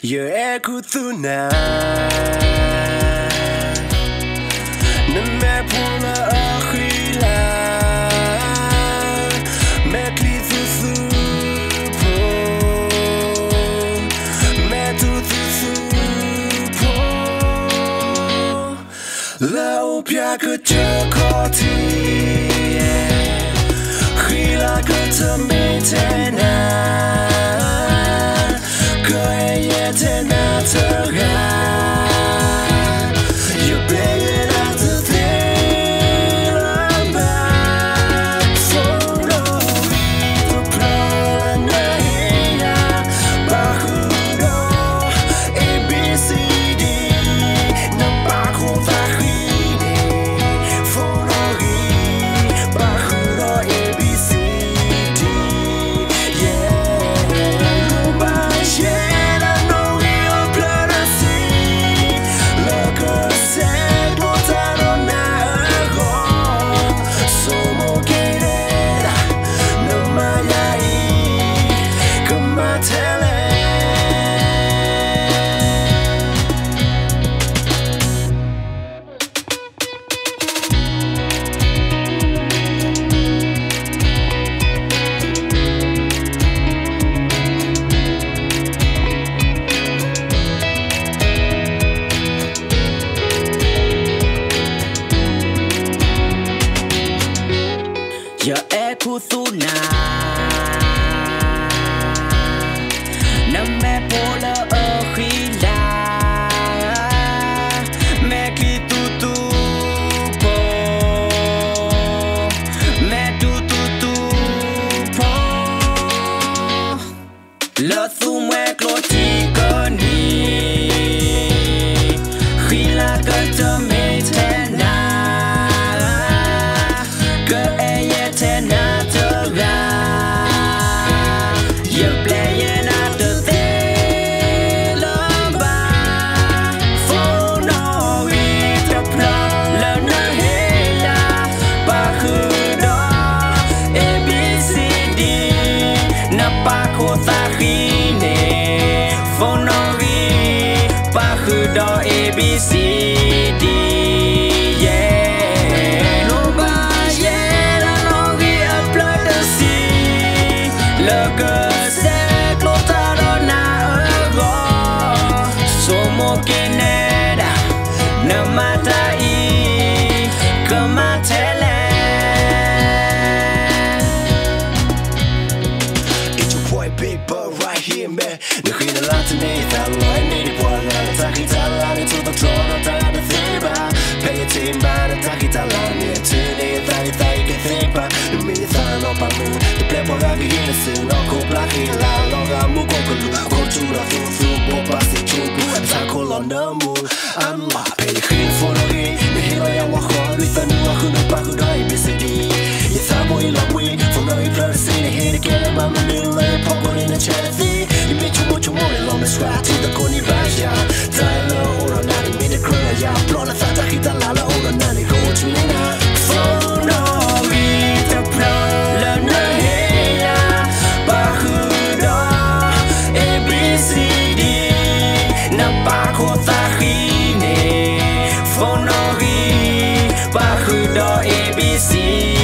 Your ekutuna Name pula akhila Mekli thusupo Metu thusupo Lau pia kechakoti Khila ketemitena You're playing out the thing I'm back Photo The plan na hiya Bahudo ABCD Na bajo vahini Photo Bahudo ABCD Yeah Your ekutuna Name pola akhila Mekli tutupo Metu tutupo Le thume klotikoni Khila katametena You're playing out the thing For no reason Learn a hila Bahudo ABCD Napako thahine For no reason Bahudo ABCD It's your boy Big Bird right here, man. The green light today, that light made it one. Takitala into the throne of the theba. Pay a team by the Takitala near to the thigh get thicker. The minute I know by moon, the playboy I get in the scene. No cool black in la longa mukokulu. Go to the through, bopas the tube, and tackle on the moon. I'm la pay the green for the game. The hero I walk on with a new Akuna Bakudo ABCD. It's a boy love way for no place in the head again. I'm a little popcorn in a chatty. You make you much more long as right to the Coney Baja. Tyler or a night in the Korea. Blood of Takita Lala or a nanny go to Nina. For no reason, learn a hair. Bahudo ABCD. Napako Tahine. For no reason, Bahudo ABC.